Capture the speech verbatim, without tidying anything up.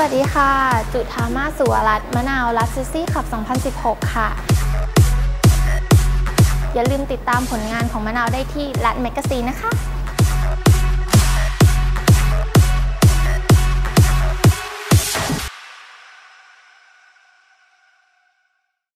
วัสดีค่ะจุธามาสุวรัตน์มะนาวรัสซิซี่ขับ สองพันสิบหก ค่ะอย่าลืมติดตามผลงานของมะนาวได้ที่รัฐแมกกาซีนนะคะ